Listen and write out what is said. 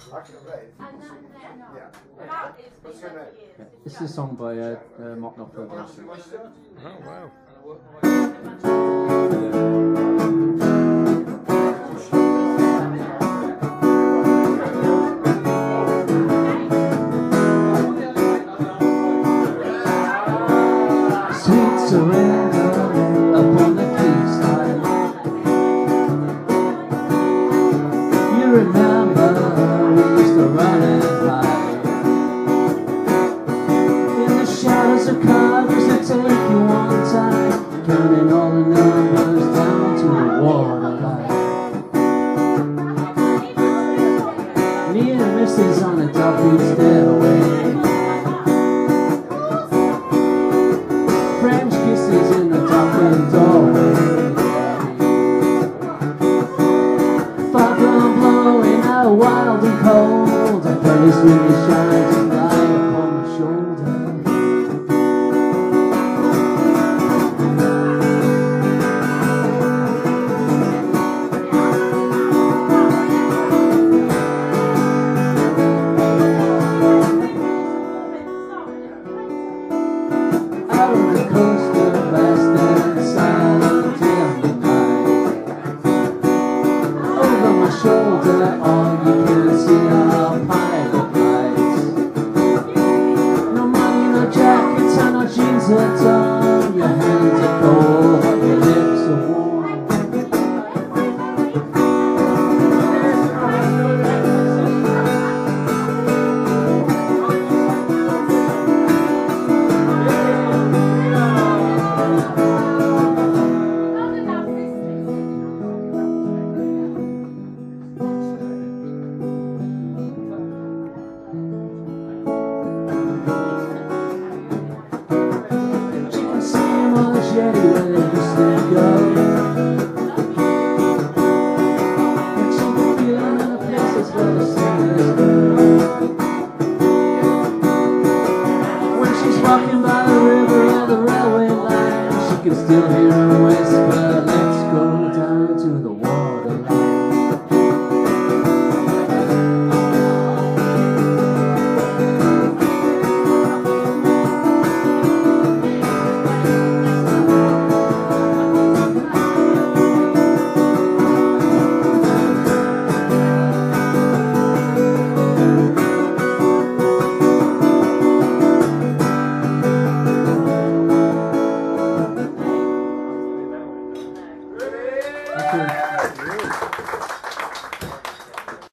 This is a song by Mark Knopfler. Oh, wow. Sweet surrender upon the quayside. You remember we used to run and hide in the shadows of covers that take you one time, counting all the numbers down to the waterline. Near misses on a double stairway, French kisses in the darkened doorway. Far from blowing out wild and cold, a place really shines a light upon my shoulder. Out on the coast of vast and silent till midnight. Over my shoulder, all you can see are pilot lights. No money, no jackets, and no jeans at all. Your hands are cold, your lips are warm. Where you used to go, but you can feel in the places where the singers go. When she's walking by the river or the railway line, she can still hear her whisper, let's go down to the waterline. Thank you.